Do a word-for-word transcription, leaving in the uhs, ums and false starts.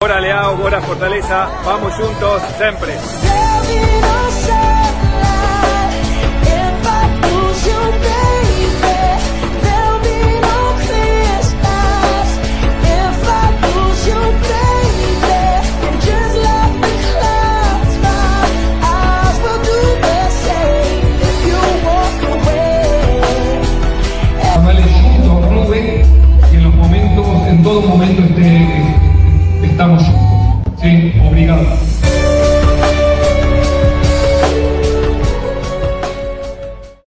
Ora Leao, ora Fortaleza, vamos juntos sempre. Amales juntos, Rubén, y en los momentos, en todo momento